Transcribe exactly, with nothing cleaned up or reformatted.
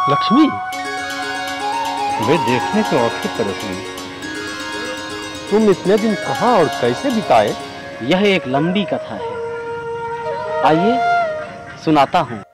लक्ष्मी, वे देखने को आंखें तरस गई। तुम इतने दिन कहाँ और कैसे बिताए? यह एक लंबी कथा है, आइए सुनाता हूँ।